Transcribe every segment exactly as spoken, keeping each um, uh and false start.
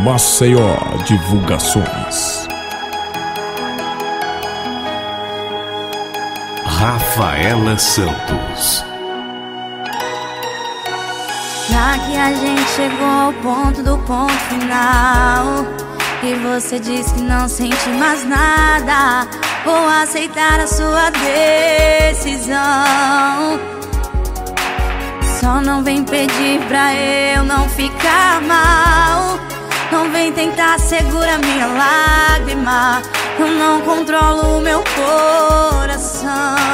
Maceió Divulgações. Rafaela Santos. Já que a gente chegou ao ponto do ponto final e você diz que não sente mais nada, vou aceitar a sua decisão. Só não vem pedir pra eu não ficar mal, não vem tentar segurar minha lágrima. Eu não controlo o meu coração.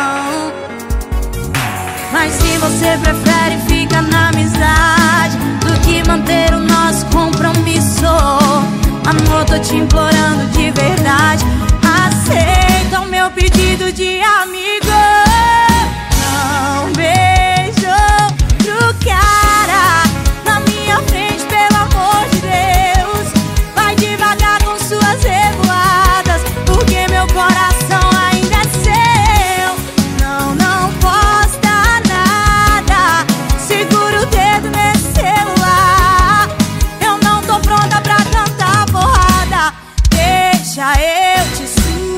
Mas se você prefere ficar na amizade do que manter o nosso compromisso, amor, tô te implorando de verdade, aceita o meu pedido de amigo. Não beijo pro cara na minha frente, pelo amor de Deus. Vai devagar com suas revoadas, porque meu coração ainda é seu. Não, não posta nada, segura o dedo nesse celular. Eu não tô pronta pra cantar porrada, deixa eu te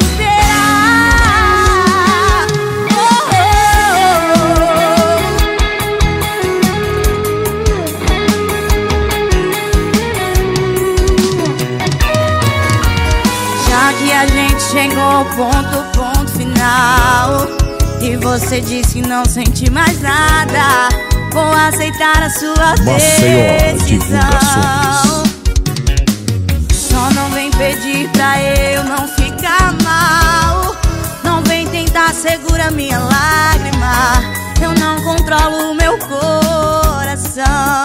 superar. Oh, oh, oh. Já que a gente chegou ao ponto, ponto final, e você disse que não sente mais nada, vou aceitar a sua Maceió decisão. Divulgações. Só não vem pedir pra eu não ficar mal, não vem tentar segurar minha lágrima. Eu não controlo o meu coração.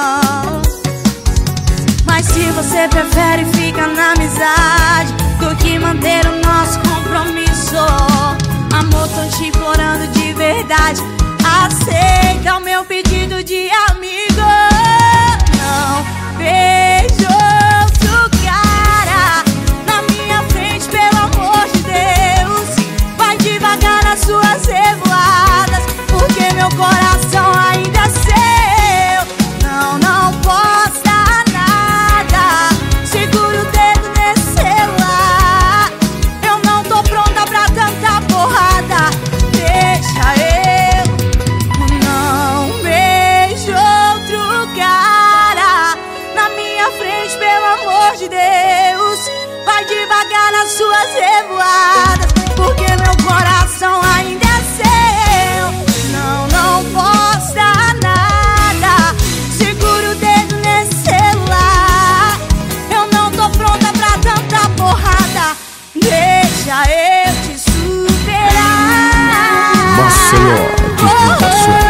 Mas se você prefere ficar na amizade do que manter o nosso compromisso, amor, tô te implorando de verdade, aceita o meu pedido de amigo. Não beijo outro cara na minha frente, pelo amor de Deus. Vai devagar nas suas revoadas, porque meu coração ainda é seu. Não, não posta nada, segura o dedo nesse celular. Eu não tô pronta pra cantar porrada, deixa eu. Não beijo outro cara na minha frente, pelo amor de Deus. Vai devagar nas suas revoadas, porque meu coração ainda é seu. Não, não posta nada, segura o dedo nesse celular. Eu não tô pronta pra cantar porrada, deixa eu te superar. Maceió Divulgações.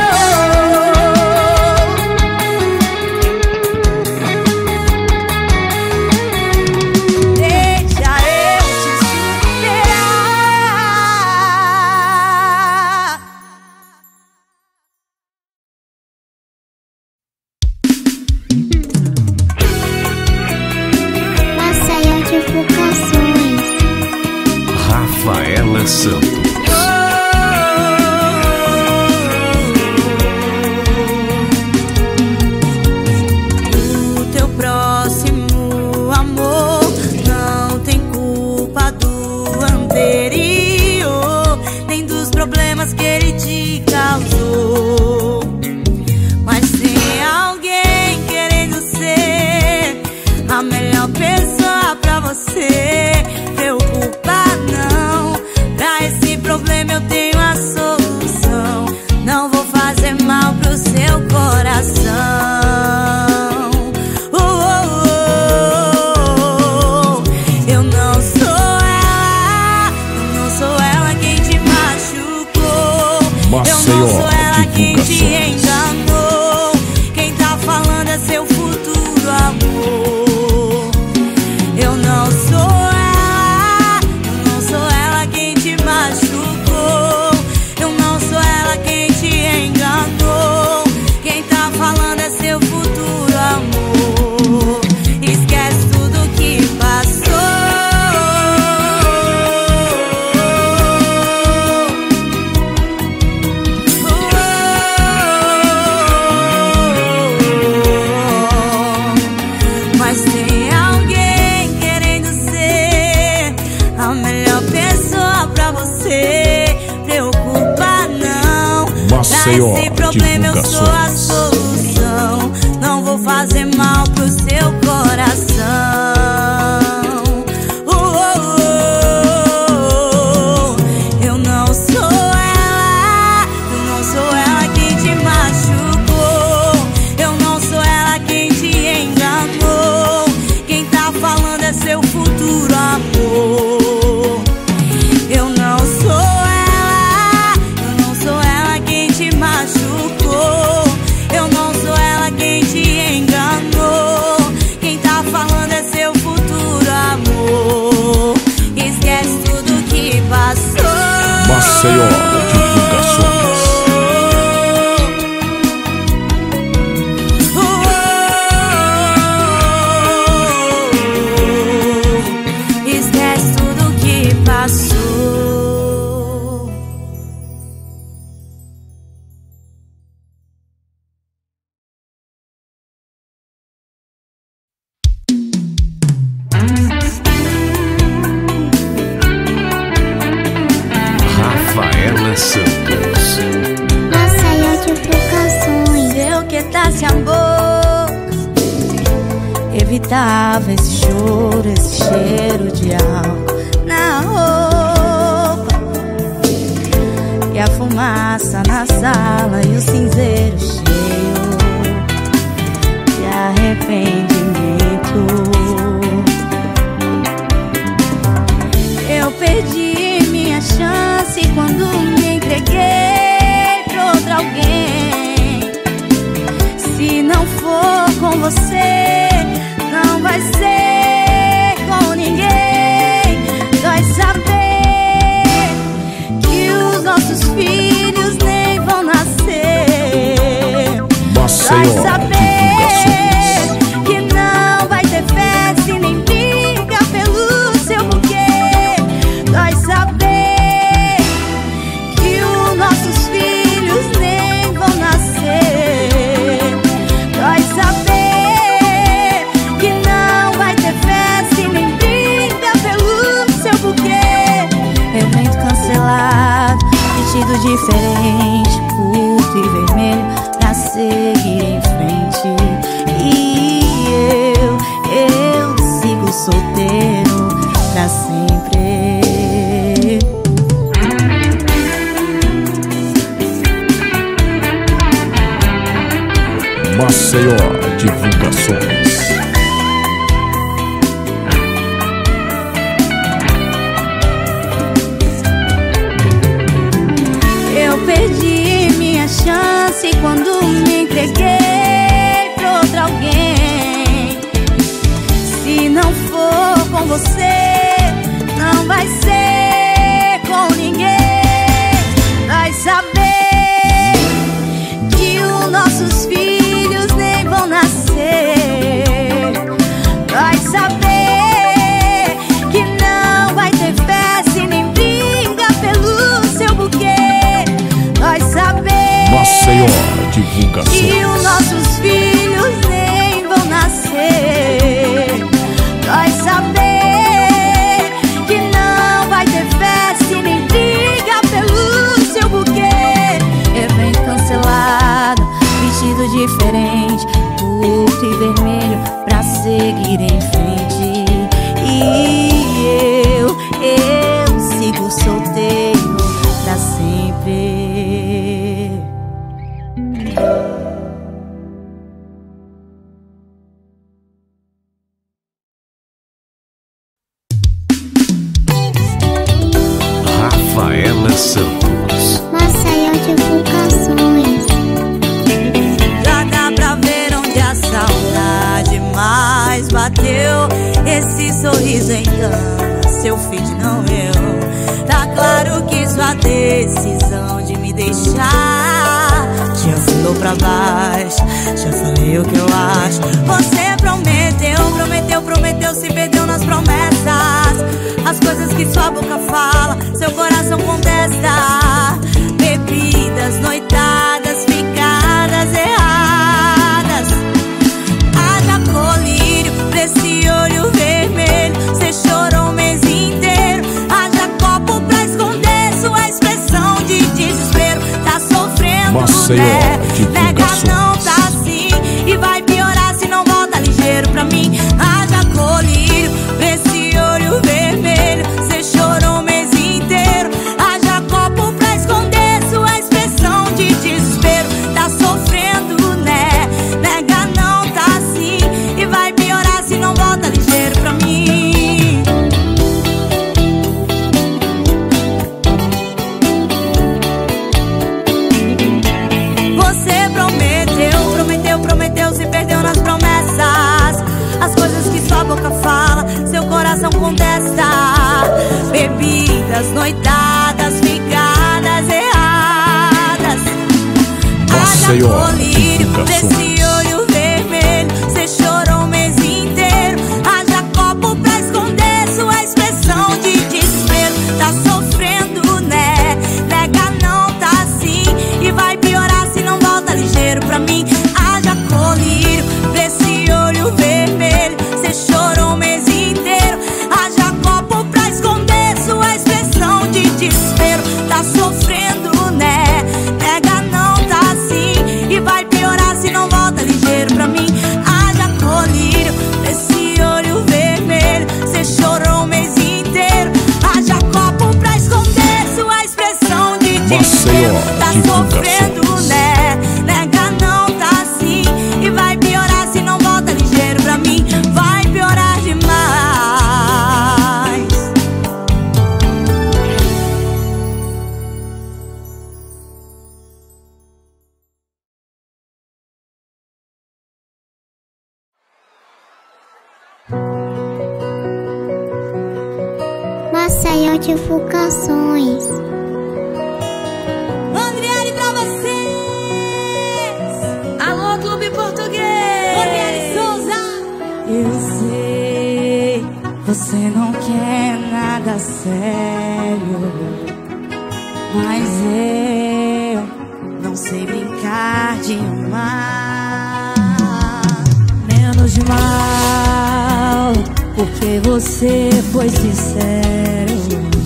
Deixa eu te superar. Maceió Divulgações. Rafaela Santos. O teu próximo amor não tem culpa do anterior, nem dos problemas que ele te causou. Mas tem alguém querendo ser a melhor pessoa pra você. Preocupa não, pra esse problema eu tenho a solução. Não vou fazer mal pro seu coração. Oh, oh, oh, oh. Eu não sou ela, eu não sou ela quem te machucou. Eu não Maceió sou ela quem te Divulgações. enganou. Quem tá falando é seu futuro amor. Eu não sou ela, eu não sou ela quem te machucou. Eu não sou ela quem te enganou. Quem tá falando é seu futuro amor. Esquece tudo que passou. Oh, oh, sou a solução. Não vou fazer mal pro seu coração. Uh, uh, uh. Eu não sou ela, eu não sou ela quem te machucou. Eu não sou ela quem te enganou. Quem tá falando é seu futuro amor. Eu não sou ela, eu não sou ela quem te machucou. Eu não sou ela quem te enganou. Quem tá falando é seu futuro amor. Esquece tudo que passou. Maceió Divulgações. Esquece tudo que passou. Rafaela Santos. Maceió Divulgações. Se eu quietasse a boca, evitava esse choro, esse cheiro de álcool na roupa, e a fumaça na sala e o cinzeiro cheio de arrependimento. Eu perdi minha chance quando me entreguei pra outro alguém. Se não for com você, não vai ser com ninguém. Dói saber que os nossos filhos nem vão nascer. Maceió Dói saber Divulgações. que não vai ter festa e nem briga pelo seu buquê. Dói saber que os nossos filhos nem vão nascer. Dói saber que não vai ter festa e nem briga pelo seu buquê. Evento cancelado, vestido diferente, curto e vermelho, pra seguir em frente. E eu, eu sigo solteiro pra sempre. Maceió Divulgações. Eu perdi minha chance quando me entreguei pra outro alguém. Se não for com você, não vai ser com ninguém. Vai saber que os nossos filhos nem vão nascer. Vai saber que não vai ter festa e nem briga pelo seu buquê. Vai saber Maceió que Divulgações. os nossos filhos nem vão nascer. Vai saber que não vai ter festa e nem briga pelo seu buquê. Evento cancelado, vestido diferente, curto e vermelho, pra seguir em frente. E eu, eu sigo solteiro pra sempre. Rafaela Santos. Maceió Divulgações. Já dá pra ver onde a saudade mais bateu. Esse sorriso engana, seu feed não eu. Tá claro que sua decisão de me deixar te afundou pra baixo. Já falei o que eu acho. Você prometeu, prometeu, prometeu, se perdeu nas promessas. As coisas que sua boca fala, seu coração contesta. Bebidas, noitadas, ficadas erradas. Haja colírio pra esse olho vermelho. Cê chorou o mês inteiro. Haja copo pra esconder sua expressão de desespero. Tá sofrendo, Maceió né? Divulgações. Maceió Divulgações. Desse olho vermelho, cê chorou o mês inteiro. Haja copo pra esconder sua expressão de desespero. Tá sofrendo, né? Nega não, tá assim. E vai piorar se não volta ligeiro pra mim. Haja colírio pra esse olho vermelho, cê chorou o mês inteiro. Haja copo pra esconder sua expressão de desespero. Tá sofrendo, né? Nega não, tá assim. E vai piorar se não volta ligeiro pra mim. Haja colírio nesse olho vermelho, cê chorou o mês inteiro. Haja copo pra esconder sua expressão de desespero. Tá sofrendo, né? Nega não, tá assim. E vai piorar se não volta ligeiro pra mim. Vai piorar demais. Maceió Divulgações. Andriele pra vocês. Alô, Clube Português. Andriele Souza. Eu sei, você não quer nada sério, mas eu não sei brincar de amar. Menos de mal, porque você foi sincero,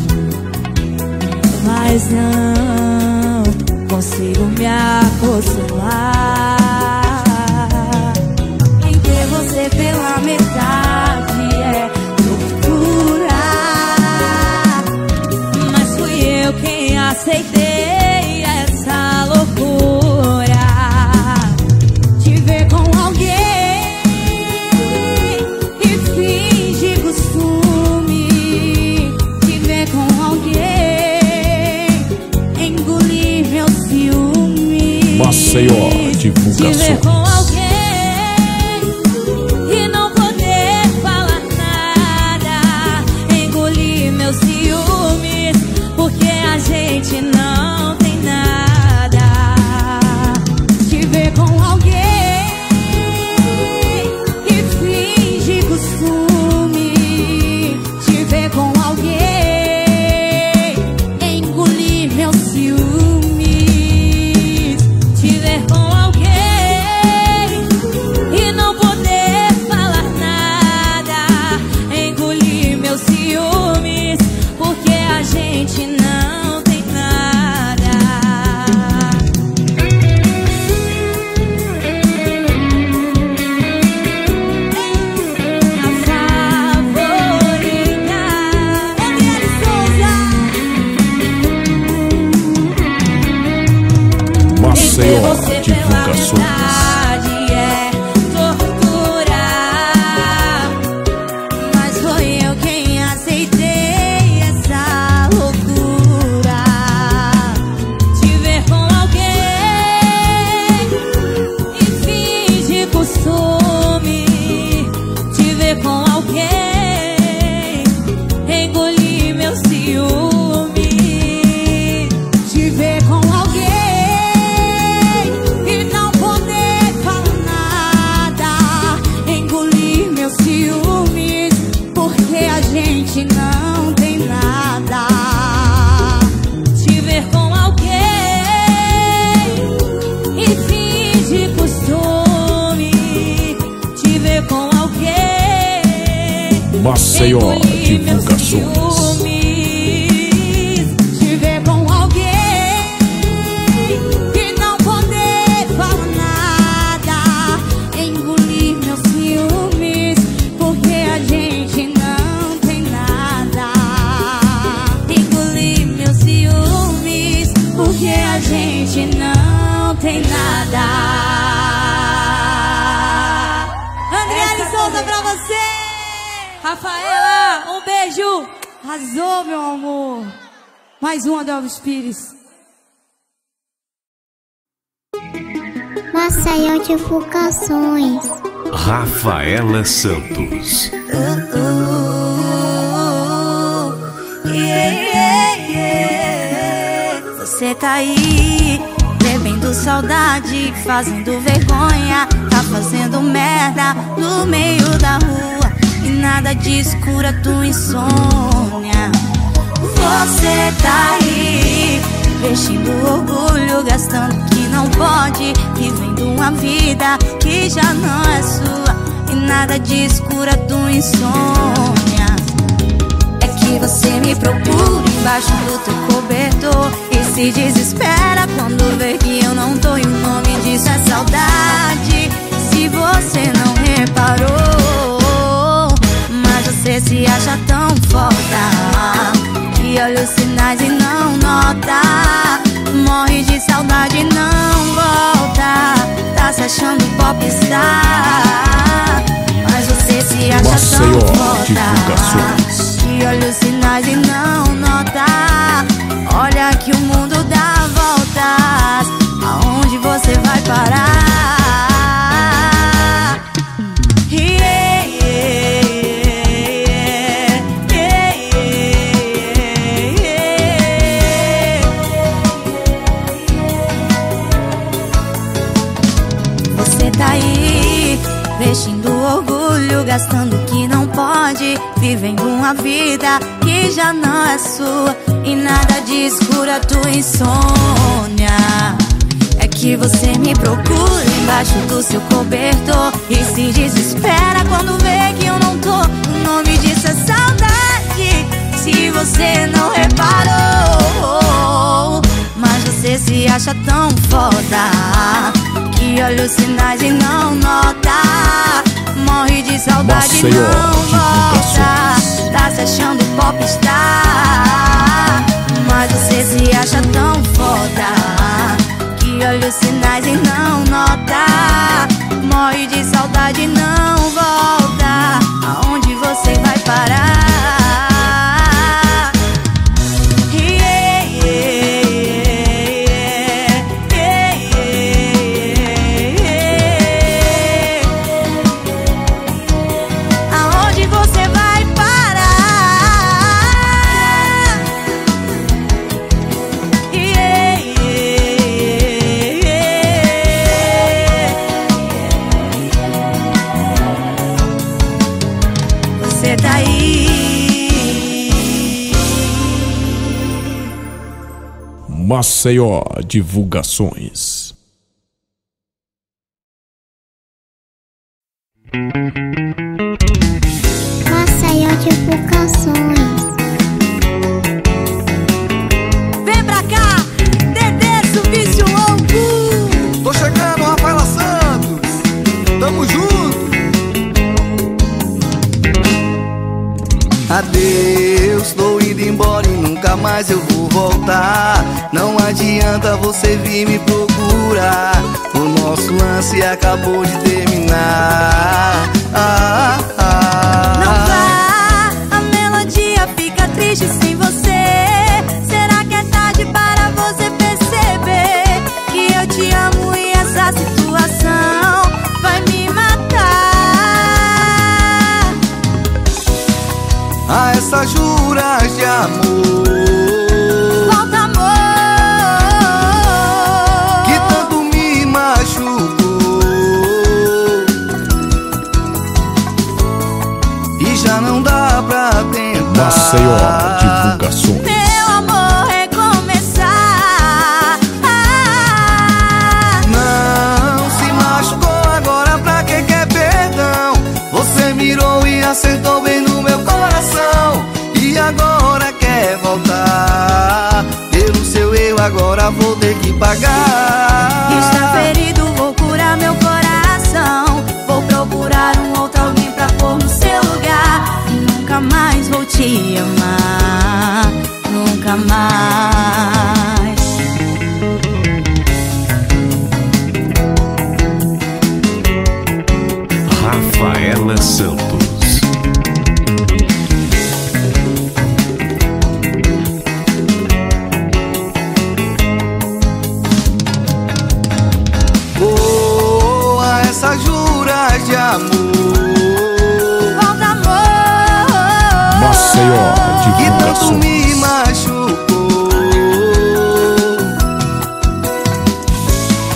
mas não consigo me acostumar em ter você pela metade. É tortura, mas fui eu quem aceitei essa loucura de ver com alguém e finge costume, de ver com alguém, engolir meu ciúme. Maceió De ver Divulgações. com alguém e não poder falar nada, engolir meus ciúmes, porque a gente não tem nada. De ver com alguém e finge costume, de ver com alguém, engolir meus ciúmes, de ver com alguém e não poder falar nada, engolir meus ciúmes, porque a gente não tem nada. A favorita, Andriele Souza. Maceió Você pela Divulgações. metade é tortura, mas foi eu quem aceitei essa loucura de ver com alguém e finge costume, de ver com alguém, engolir meus ciúmes, de ver com alguém e não poder falar nada, engolir meus ciúmes, porque a gente não tem nada. De ver com alguém e finge costume, de ver com alguém, Maceió engolir meus Divulgações. ciúmes, de ver com alguém e não poder falar nada, engolir meus ciúmes, porque a gente não tem nada. Engolir meus ciúmes, porque a gente não tem nada. Andriele Souza pra você. Rafaela, um beijo. Arrasou, meu amor. Mais uma do Elvis Pires. Maceió Divulgações. Rafaela Santos. Yeah, yeah, yeah. Você tá aí bebendo sentindo saudade, fazendo vergonha, tá fazendo merda no meio da rua, e nada disso cura tua insônia. Você tá aí, vestindo orgulho, gastando o que não pode, vivendo uma vida que já não é sua, e nada disso cura tua insônia. É que você me procura embaixo do teu cobertor e se desespera quando vê que eu não tô, e o nome disso é saudade. Se você não reparou, mas você se acha tão foda que olha os sinais e não nota, morre de saudade e não volta, tá se achando popstar, mas você se acha Maceió tão foda Divulgações. que olha os sinais e não nota. Olha que o mundo dá voltas, aonde você vai parar? Yeah, yeah, yeah, yeah. Você tá aí, vestindo orgulho, gastando o que não pode, vivendo uma vida que já não é sua, e nada disso cura tua insônia. É que você me procura embaixo do seu cobertor e se desespera quando vê que eu não tô, o nome disso é saudade. Se você não reparou, mas você se acha tão foda que olha os sinais e não nota, morre de saudade e Maceió não volta, Divulgações. tá se achando popstar, mas você se acha tão foda que olha os sinais e não nota, morre de saudade e não volta, aonde você vai parar? Yeah, yeah, yeah, yeah, yeah. Aonde você vai parar? Yeah, yeah, yeah. Você tá aí. Maceió Divulgações. Maceió Divulgações. Vem pra cá, Dedê, Vício Louco. Tô chegando, Rafaela Santos. Tamo junto. Adeus, tô indo embora e nunca mais eu vou voltar. Não adianta você vir me procurar, o nosso lance acabou de terminar. Ah, ah. Não vá, a melodia fica triste sem você. Será que é tarde para você perceber que eu te amo e essa situação vai me matar? A essas juras de amor Volta, amor, que tanto me machucou e já não dá pra tentar. Maceió Divulgações. meu amor, recomeçar. Ah, Não se machucou agora, pra que quer perdão? Você mirou e acertou bem no meu coração, e agora quer voltar. Pelo seu erro agora vou ter que pagar. está ferido, vou curar meu coração. Vou procurar um outro alguém pra pôr no seu lugar, e nunca mais vou te amar, nunca mais. Rafaela Santos. Oh, a essas juras de amor Volta, amor, Maceió que tanto Divulgações. me machucou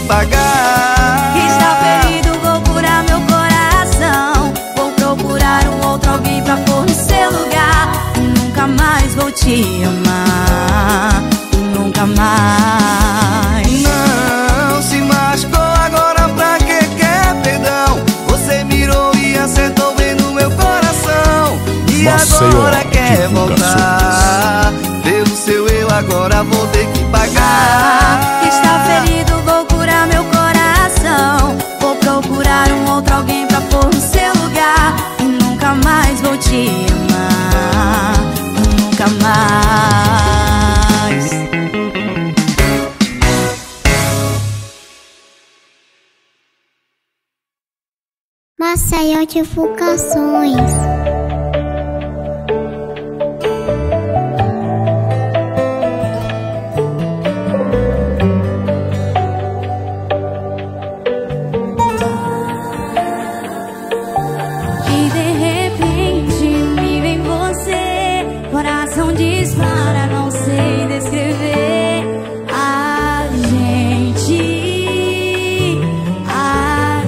pagar. Está ferido, vou curar meu coração. Vou procurar um outro alguém pra pôr no seu lugar. Nunca mais vou te amar, nunca mais. Não se machucou, agora pra que quer perdão? Você mirou e acertou bem no meu coração. E Maceió, agora quer divulgações. voltar. Pelo seu eu agora vou ter que pagar. Está ferido, vou curar meu coração. Vou procurar um outro alguém pra pôr no seu lugar. E nunca mais vou te amar, nunca mais. Maceió Divulgações. E de repente me vem você, coração dispara, não sei descrever. A gente, a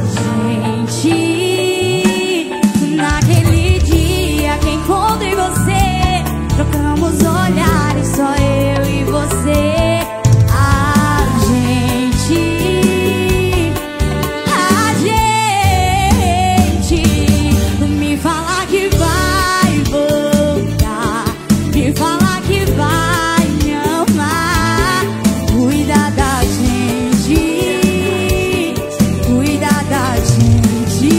gente, naquele dia que encontrei você, trocamos olhares, só eu e você. A gente, a gente, me fala que vai voltar, me fala que vai me amar. Cuida da gente, cuida da gente.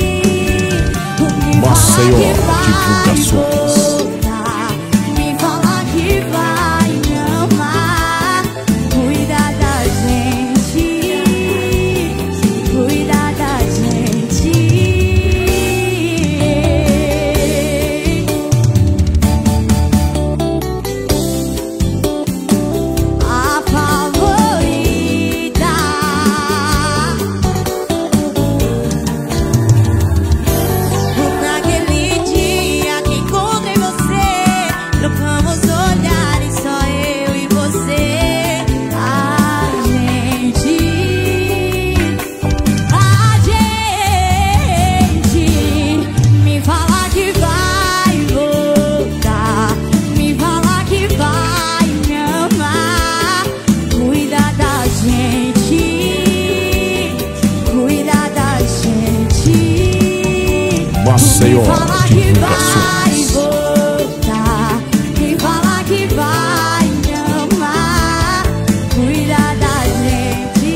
Me fala Maceió que vai Divulgações. voltar, me fala que vai me amar. Cuida da gente, cuida da gente. A favorita, naquele dia que encontrei você, trocamos olhares, só eu e você. A gente, a gente, me fala que vai voltar, me fala que vai me amar. Cuida da gente, cuida da gente. Maceió Me fala que vai Divulgações. voltar, me fala que vai me amar. Cuida da gente,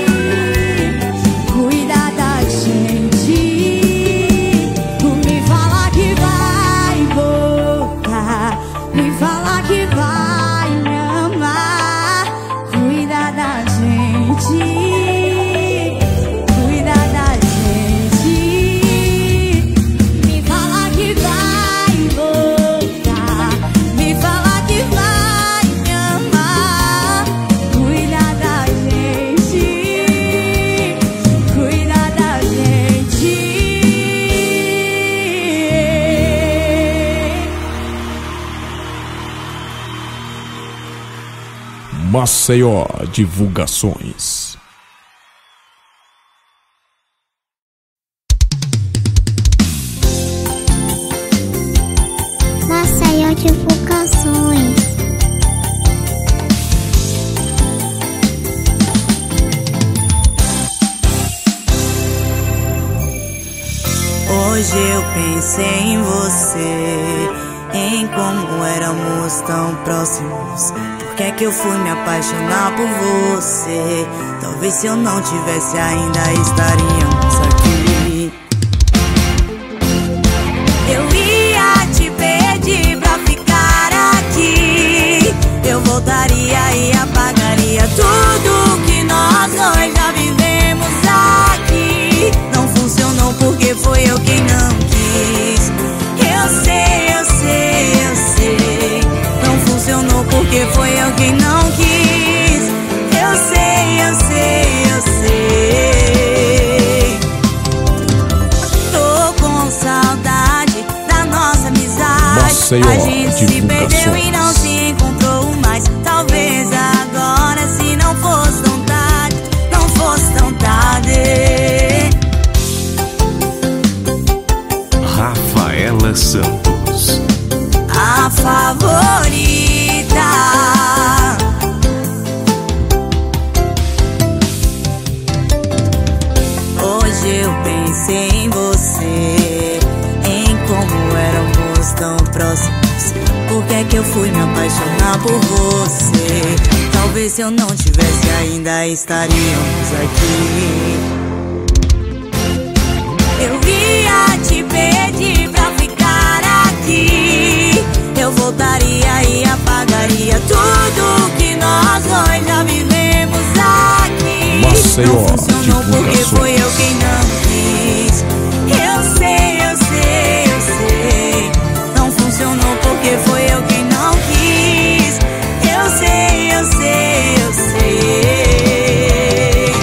cuida da gente. Me fala que vai voltar, me fala que vai me amar. Cuida da gente, cuida da gente. Me fala que vai voltar, me fala que vai me amar. Cuida da gente, cuida da gente. Maceió Divulgações. Maceió Divulgações. Hoje eu pensei em você, em como éramos tão próximos. Por que é que eu fui me apaixonar por você? Talvez se eu não tivesse ainda estaríamos aqui. Eu ia te pedir pra ficar aqui. Eu voltaria e apagaria tudo que nós dois já vivemos aqui. Não funcionou porque foi eu quem não quis. Eu sei, eu sei, eu sei. Não funcionou porque foi eu quem não quis. Eu sei, eu sei, eu sei. Tô com saudade da nossa amizade. Maceió A gente se perdeu e não Divulgações. se encontrou mais. Talvez agora, se não fosse tão tarde, não fosse apaixonar por você. Talvez se eu não tivesse ainda estaríamos aqui. Eu ia te pedir pra ficar aqui. Eu voltaria e apagaria tudo que nós dois já vivemos aqui. Maceió, não funcionou porque foi eu divulgações. quem não quis. Eu sei, eu sei, eu sei. Não funcionou porque foi eu quem não quis. Eu sei, eu sei, eu sei.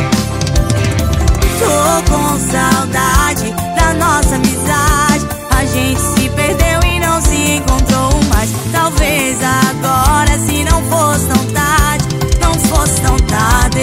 Tô com saudade da nossa amizade. A gente se perdeu e não se encontrou mais. Talvez agora, se não fosse tão tarde, não fosse tão tarde.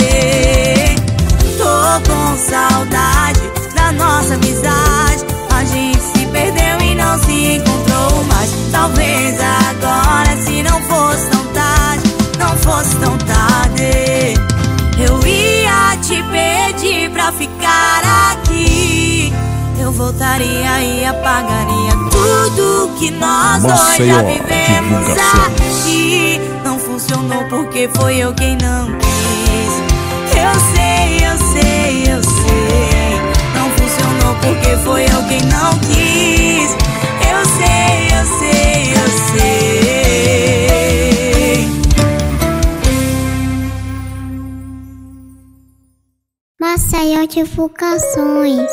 Tô com saudade da nossa amizade. A gente se perdeu e não se encontrou mais. Talvez agora, se não fosse tão tarde, não fosse tão tarde. Eu ia te pedir pra ficar aqui. Eu voltaria e apagaria tudo que nós dois Maceió, já vivemos divulgações. aqui. Não funcionou porque foi eu quem não quis. Eu sei, eu sei, eu sei. Não funcionou porque foi eu quem não quis. Eu sei, eu sei, eu sei. Maceió Divulgações.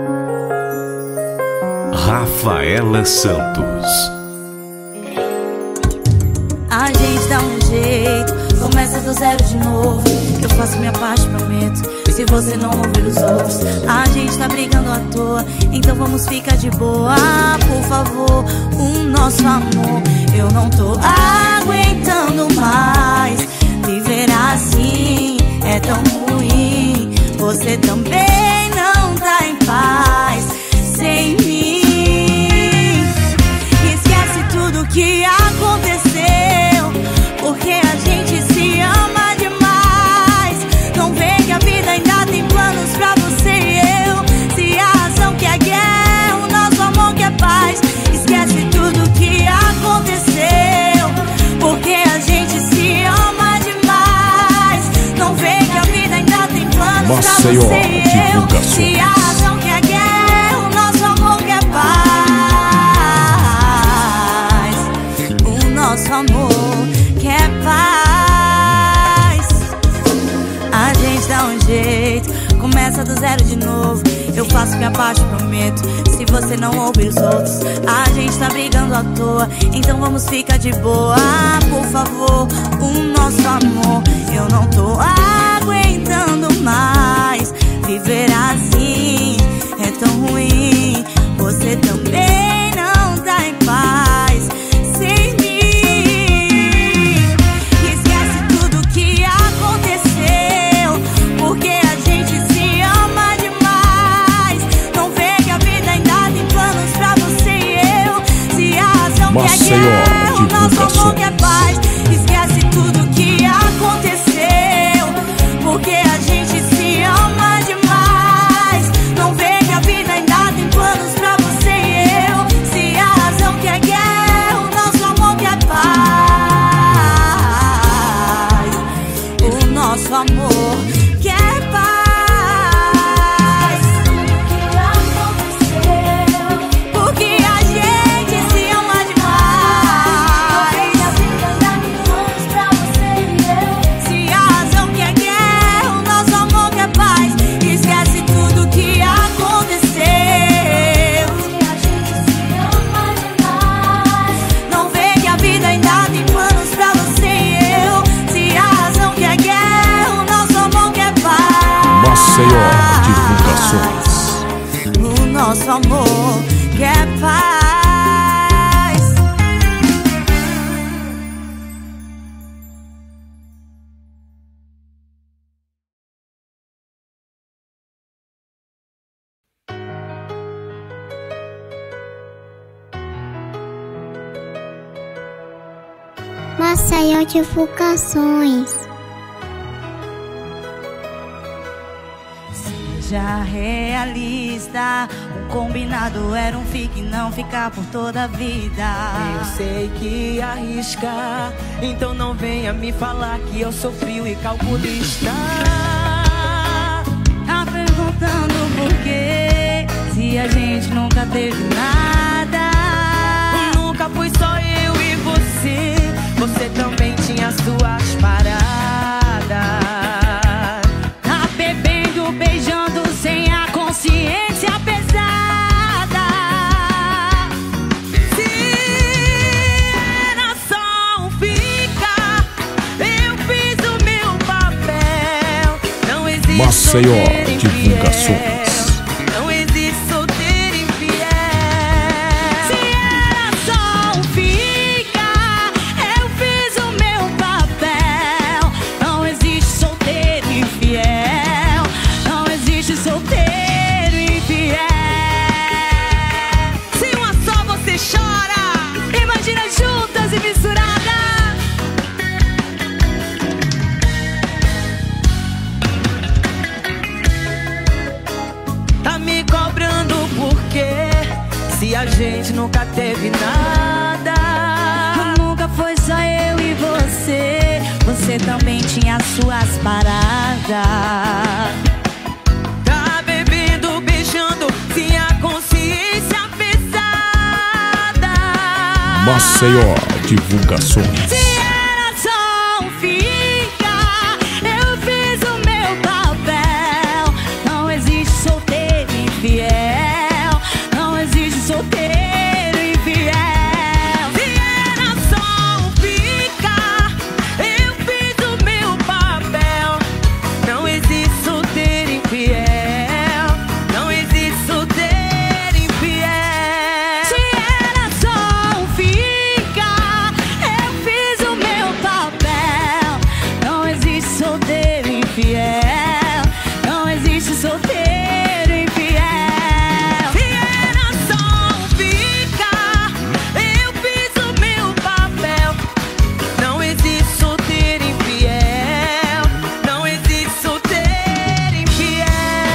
Rafaela Santos. A gente dá um jeito, começa do zero de novo. Eu faço minha parte, prometo. Se você não ouvir os outros, a gente tá brigando à toa. Então vamos ficar de boa, por favor. O nosso amor, eu não tô aguentando mais. Viver assim é tão ruim. Você também não tá em paz sem mim. Esquece tudo que aconteceu, porque a gente se ama demais. Não vê que a vida ainda tem planos pra você e eu. Se a razão que é guerra, o nosso amor que é paz. Esquece tudo que aconteceu, porque a gente se ama demais. Não vê que a vida ainda tem planos pra Maceió, você e eu. divulgações. Se a razão que é guerra, o nosso amor que é paz. O nosso amor que é paz. A gente dá um jeito, começa do zero de novo. Eu faço minha parte, prometo. Se você não ouvir os outros, a gente tá brigando à toa. Então vamos ficar de boa, por favor. O nosso amor, eu não tô aguentando mais. Viver assim é tão ruim. Você também não tá em paz sem mim. Esquece tudo que aconteceu, porque a gente se ama demais. Não vê que a vida ainda tem planos pra você e eu. Se a razão que é Maceió, guerra, o nosso amor que é divulgações. paz. Esquece tudo que aconteceu, porque a gente se ama demais. Não vê que a vida ainda tem planos pra você e eu. Se a razão que é guerra, o nosso amor que é paz. O nosso amor que é paz. Porque a gente se ama demais. Se a razão que é guerra, o nosso amor que é paz. Esquece tudo que aconteceu. Não vê que a vida ainda tem planos pra você e eu. Se a razão que é guerra, o nosso amor que é paz. Maceió, divulgações. O nosso amor que é paz. Maceió Divulgações. Se a seja realista. O combinado era um fique e não ficar por toda a vida. Eu sei que ia arriscar, então não venha me falar que eu sou frio e calculista. Tá perguntando por quê, se a gente nunca teve nada. Nunca fui só eu e você, você também tinha suas paradas. Tá bebendo, beijando sem a consciência pesada. Se era só um fica, eu fiz o meu papel. Não existe Maceió solteiro infiel. Divulgações. Não existe solteiro infiel. Se era só um fica, eu fiz o meu papel. Não existe solteiro infiel. Não existe solteiro infiel. Se uma só você chora, Imagina juntas e misturadas. tá me cobrando por quê? Se a gente nunca teve nada. Nunca foi só eu e você, você também tinha suas paradas. Tá bebendo, beijando, sem a consciência pesada. Maceió Divulgações. Se era só um fica, eu fiz o meu papel. Não existe solteiro infiel. Não existe solteiro infiel. Se era só um fica, eu fiz o meu papel. Não existe solteiro infiel. Não existe solteiro infiel. Se era só um fica, eu fiz o meu papel. Não existe solteiro infiel. Não existe solteiro infiel. Se era só um fica, eu fiz o meu papel. Não existe solteiro infiel. Não existe solteiro infiel.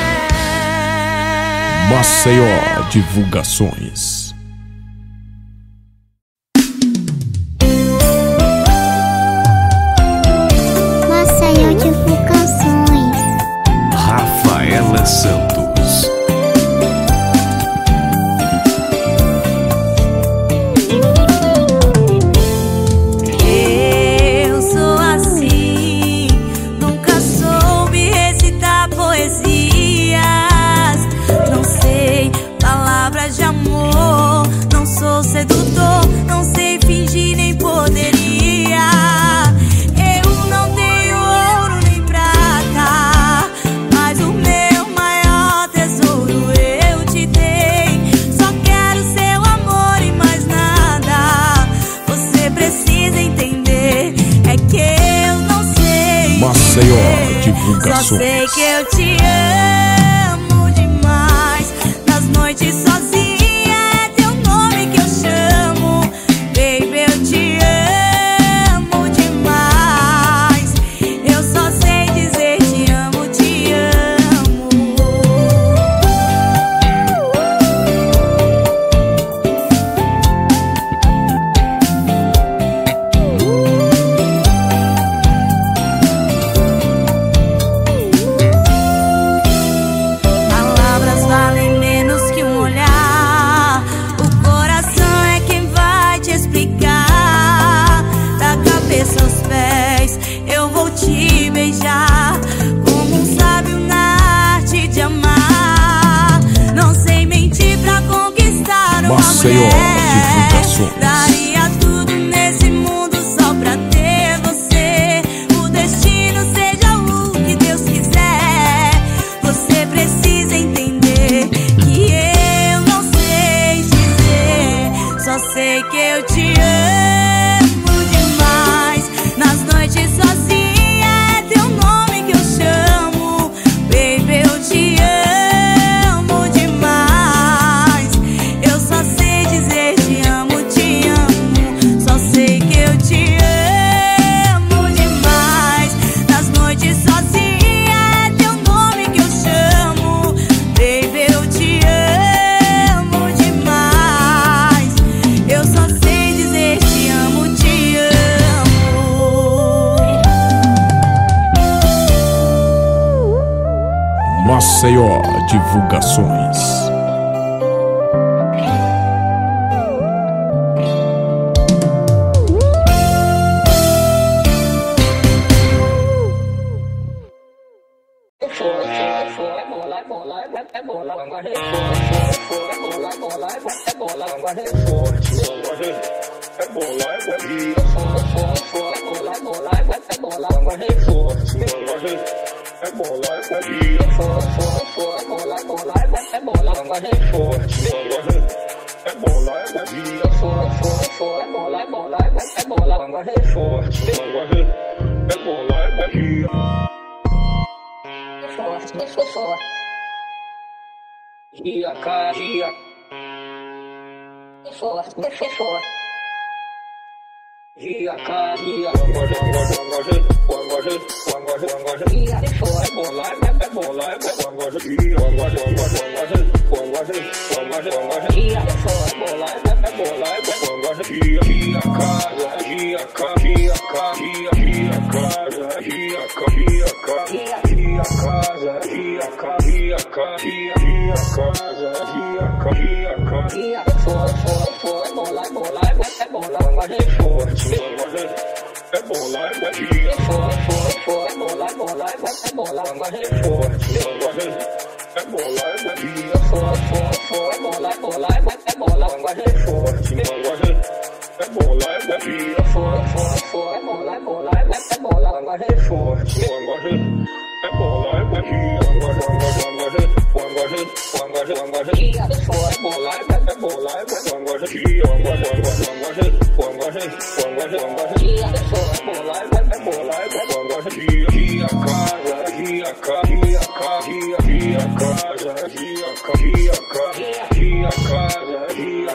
Maceió Divulgações. Maceió Divulgações. Rafaela Santos. Eu sou assim, nunca soube recitar poesias. Não sei palavras de amor, não sou sedutor, não sei fingir nem poderia. Eu não tenho ouro nem prata, mas o meu maior tesouro eu te dei. Só quero seu amor e mais nada. Você precisa entender, é que eu não sei. Maceió viver. Divulgações. Só sei que eu te amo demais. Nas noites sozinha é teu nome que eu chamo. Baby, eu te amo demais. Eu só sei dizer te amo, te amo. Maceió Divulgações.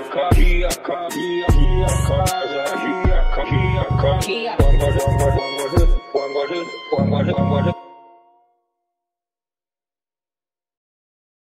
Ria,